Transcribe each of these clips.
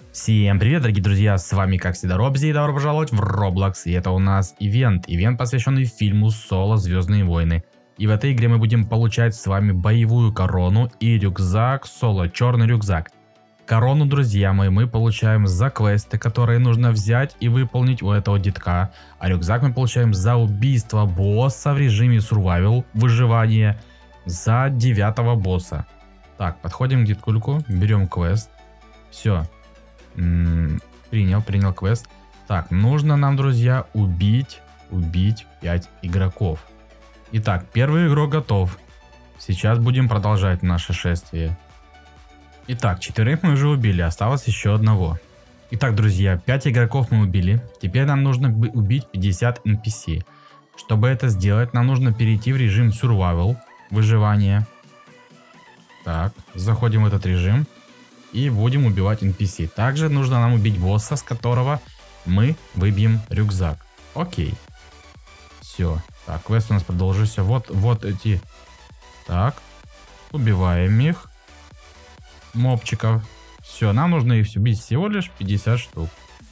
Всем привет, дорогие друзья, с вами как всегда Робзи и добро пожаловать в Roblox. И это у нас ивент, посвященный фильму Соло Звездные войны. И в этой игре мы будем получать с вами боевую корону и рюкзак Соло, черный рюкзак. Корону, друзья мои, мы получаем за квесты, которые нужно взять и выполнить у этого детка. А рюкзак мы получаем за убийство босса в режиме Survival, выживание, за 9-го босса. Так, подходим к деткульку, берем квест. Все. Принял квест. Так, нужно нам, друзья, убить 5 игроков. Итак, первый игрок готов. Сейчас будем продолжать наше шествие. Итак, 4 мы уже убили, осталось еще одного. Итак, друзья, 5 игроков мы убили. Теперь нам нужно убить 50 NPC. Чтобы это сделать, нам нужно перейти в режим Survival, выживание. Так, заходим в этот режим. И будем убивать NPC. Также нужно нам убить босса, с которого мы выбьем рюкзак. Окей. Все. Так, квест у нас продолжился. Вот эти. Так. Убиваем их. Мобчиков. Все, нам нужно их убить всего лишь 50 штук.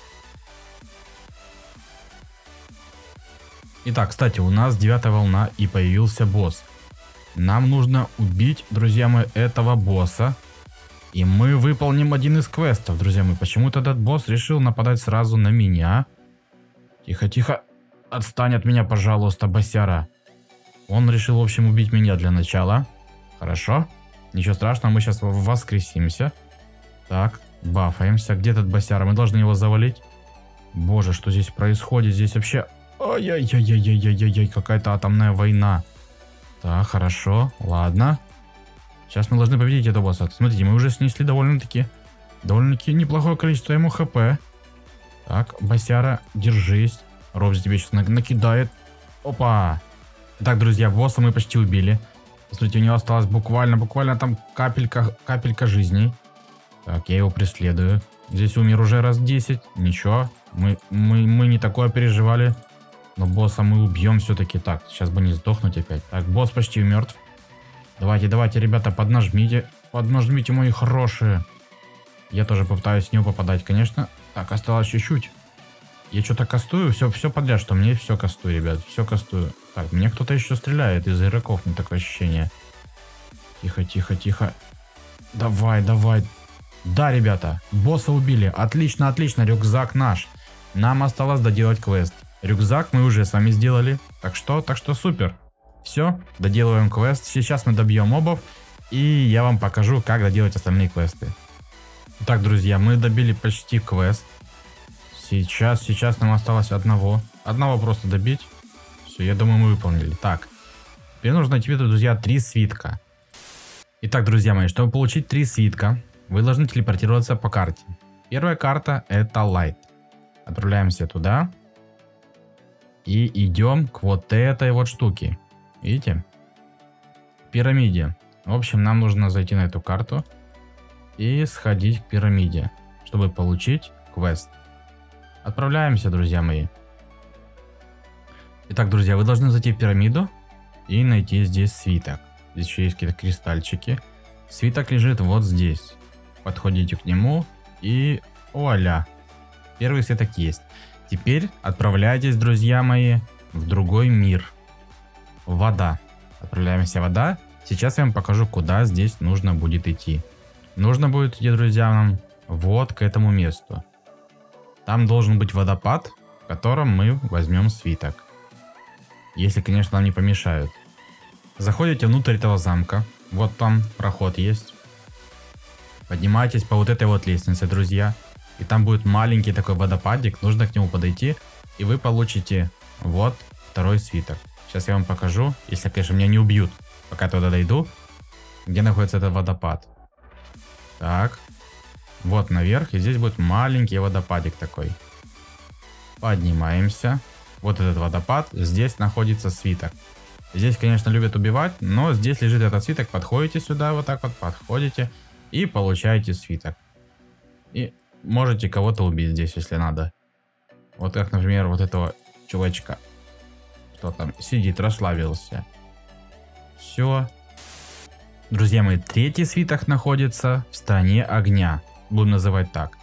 Итак, кстати, у нас 9-я волна и появился босс. Нам нужно убить, друзья мои, этого босса. И мы выполним один из квестов, друзья мои. Почему-то этот босс решил нападать сразу на меня. Тихо. Отстань от меня, пожалуйста, боссяра. Он решил, в общем, убить меня для начала. Хорошо. Ничего страшного, мы сейчас воскресимся. Так, бафаемся. Где этот боссяра? Мы должны его завалить. Боже, что здесь происходит? Здесь вообще... Ай-яй-яй-яй-яй-яй-яй, какая-то атомная война. Так, хорошо, ладно. Сейчас мы должны победить этого босса. Смотрите, мы уже снесли довольно-таки неплохое количество ему хп. Так, боссяра, держись. Робзи тебе сейчас накидает. Опа. Так, друзья, босса мы почти убили. Смотрите, у него осталось буквально там капелька жизней. Так, я его преследую. Здесь умер уже раз 10. Ничего, мы не такое переживали. Но босса мы убьем все-таки. Так, сейчас бы не сдохнуть опять. Так, босс почти мертв. Давайте, ребята, поднажмите, мои хорошие. Я тоже попытаюсь в него попадать, конечно. Так, осталось чуть-чуть. Я что-то кастую, все подряд, что мне все кастую, ребят, все кастую. Так, мне кто-то еще стреляет из игроков, мне такое ощущение. Тихо. Давай. Да, ребята, босса убили. Отлично, рюкзак наш. Нам осталось доделать квест. Рюкзак мы уже с вами сделали. Так что супер. Все, доделываем квест. Сейчас мы добьем мобов. И я вам покажу, как доделать остальные квесты. Так, друзья, мы добили почти квест. Сейчас нам осталось одного просто добить. Все, я думаю, мы выполнили. Так, теперь нужно найти, друзья, 3 свитка. Итак, друзья мои, чтобы получить 3 свитка, вы должны телепортироваться по карте. Первая карта — это Light. Отправляемся туда. И идем к вот этой вот штуке. Видите? Пирамиде. В общем, нам нужно зайти на эту карту и сходить к пирамиде, чтобы получить квест. Отправляемся, друзья мои. Итак, друзья, вы должны зайти в пирамиду и найти здесь свиток. Здесь еще есть какие-то кристальчики. Свиток лежит вот здесь. Подходите к нему и вуаля. Первый свиток есть. Теперь отправляйтесь, друзья мои, в другой мир. Вода. Отправляемся в вода. Сейчас я вам покажу, куда здесь нужно будет идти. Нужно будет идти, друзья, нам вот к этому месту. Там должен быть водопад, в котором мы возьмем свиток. Если, конечно, нам не помешают. Заходите внутрь этого замка. Вот там проход есть. Поднимайтесь по вот этой вот лестнице, друзья. И там будет маленький такой водопадик. Нужно к нему подойти. И вы получите вот второй свиток. Сейчас я вам покажу, если, конечно, меня не убьют, пока я туда дойду, где находится этот водопад. Так, вот наверх, и здесь будет маленький водопадик такой. Поднимаемся. Вот этот водопад, здесь находится свиток. Здесь, конечно, любят убивать, но здесь лежит этот свиток. Подходите сюда, вот так вот, подходите и получаете свиток. И можете кого-то убить здесь, если надо. Вот как, например, вот этого чувачка. Кто там сидит, расслабился. Все. Друзья мои, третий свиток находится в стране огня. Будем называть так.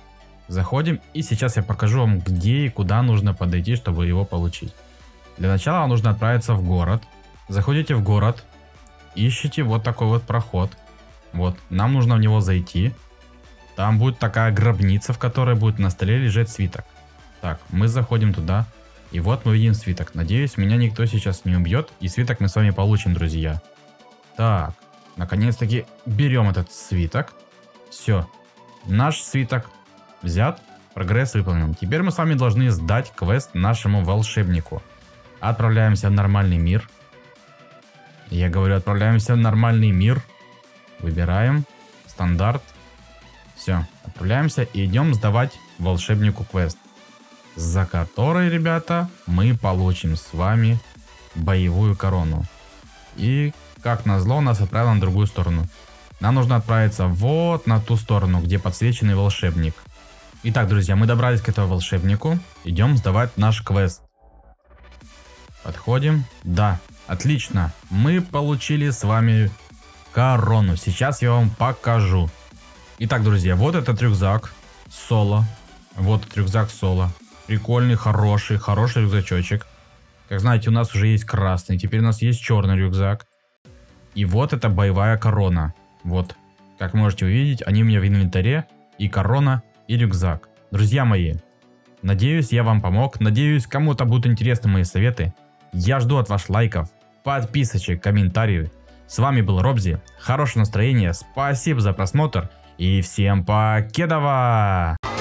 Заходим, и сейчас я покажу вам, где и куда нужно подойти, чтобы его получить. Для начала вам нужно отправиться в город. Заходите в город, ищите вот такой вот проход. Вот, нам нужно в него зайти. Там будет такая гробница, в которой будет на столе лежать свиток. Так, мы заходим туда, и вот мы видим свиток. Надеюсь, меня никто сейчас не убьет, и свиток мы с вами получим, друзья. Так, наконец-таки берем этот свиток. Все, наш свиток взят, прогресс выполнен. Теперь мы с вами должны сдать квест нашему волшебнику. Отправляемся в нормальный мир. Я говорю, отправляемся в нормальный мир. Выбираем стандарт. Все, отправляемся и идем сдавать волшебнику квест. За который, ребята, мы получим с вами боевую корону. И, как назло, нас отправило на другую сторону. Нам нужно отправиться вот на ту сторону, где подсвеченный волшебник. Итак, друзья, мы добрались к этому волшебнику. Идем сдавать наш квест. Подходим. Да, отлично. Мы получили с вами корону. Сейчас я вам покажу. Итак, друзья, вот этот рюкзак Соло. Вот этот рюкзак Соло. Прикольный, хороший рюкзачочек. Как знаете, у нас уже есть красный. Теперь у нас есть черный рюкзак. И вот эта боевая корона. Вот. Как можете увидеть, они у меня в инвентаре. И корона, и рюкзак. Друзья мои, надеюсь, я вам помог. Надеюсь, кому-то будут интересны мои советы. Я жду от вас лайков, подписочек, комментариев. С вами был Робзи. Хорошего настроения, спасибо за просмотр. И всем покедова!